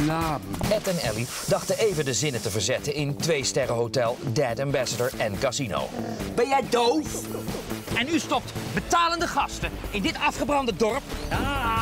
Nou, Ed en Ellie dachten even de zinnen te verzetten in 2-sterren hotel, Dead Ambassador en casino. Ben jij doof? En u stopt betalende gasten in dit afgebrande dorp? Ah,